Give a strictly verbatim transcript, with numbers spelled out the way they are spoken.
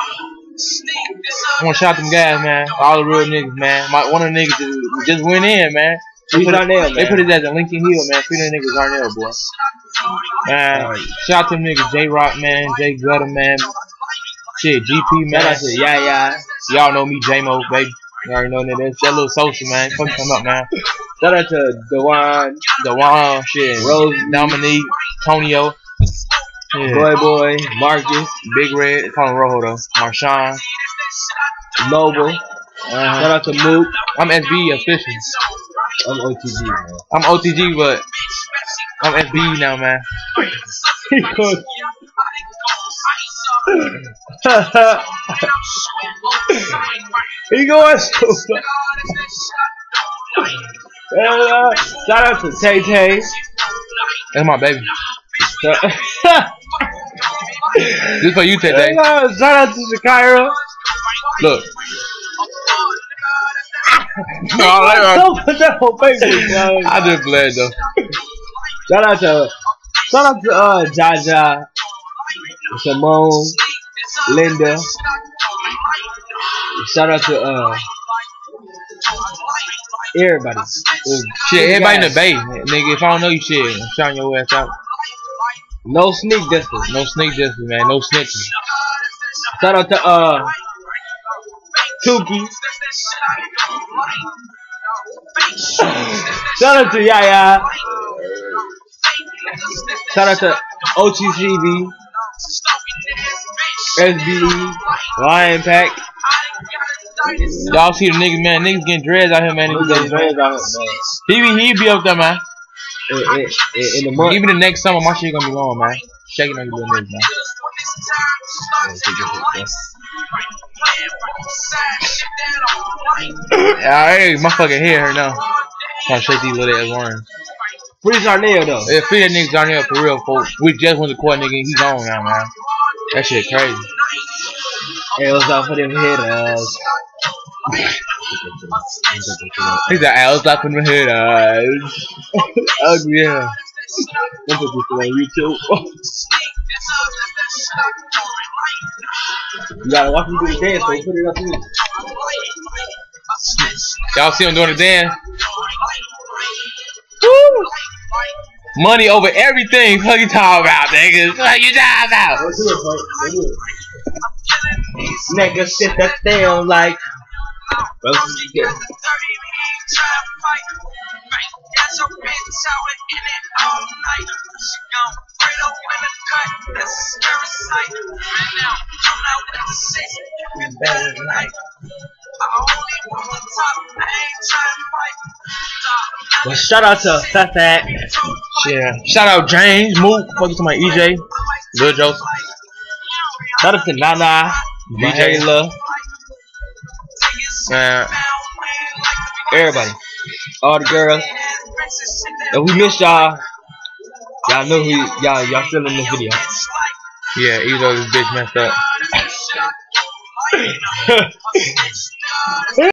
I want to shout them guys, man. All the real niggas, man. My, one of the niggas just, just went in, man. They put, it, Darnell, they put it as a Lincoln Hill, man. Free them niggas Darnell, boy. Man, right. Shout out to them niggas. J Rock, man. J Gutter, man. Shit, G P, man. Shout out to Yeah, yeah. Y'all know me, J-Mo, baby. You already know that. That's that little social, man. Fuck come up, man. Shout out to Dewan, Dewan, shit. Rose, Dominique, Tonio. Yeah. Boy Boy, Marcus, Big Red, call him Rojo though. Marshawn, Noble. Uh-huh. Shout out to Mook. I'm S B official. I'm O T G, man. I'm O T G, but I'm S B now, man. He going so far. uh, Shout out to Tay Tay. That's my baby. This for you, Tay Tay. Uh, shout out to Shakira. Look. No, don't put that on Facebook, I just played though. Shout out to, shout out to uh, Jaja, Simone, Linda. Shout out to uh, everybody. Shit, everybody in the bay, nigga. If I don't know you, shit, I'm shouting your ass out. No sneak distance. No sneak distance, man. No snitching. Shout out to uh, Tuki. Shout out to Yaya. Shout out to O T C V, S B E, Lion Pack. Y'all see the niggas, man. Niggas getting dreads out here, man. Niggas getting dreads out here, man. He be, he be up there, man. In, in, in the month. Even the next summer, my shit gonna be long, man. Shaking on you little niggas, man. Yeah, hey, my fucking head hurt now. Trying to shake these little ass worms. Free Darnell though. Yeah, free that nigga Darnell for real, folks. We just went to court, nigga. He's on now, man. That shit crazy. Hey, what's up for them hitters? He's like, hey, what's up for them hitters? Ugly, yeah. Don't put this on YouTube. You gotta watch me do the dance, so put it up here. Y'all see him doing the dance? Woo! Money over everything. What you talking about, niggas? What you talking about? Niggas sit that down like. Well, shout out to Fat Fat. Yeah. Shout out James, Mook, fucking to my E J, Lil Joseph. Shout out to Nana, D J Love. Man. Everybody. All the girls. If we missed y'all, y'all know who y'all y'all still in this video. Yeah, even though this bitch messed up.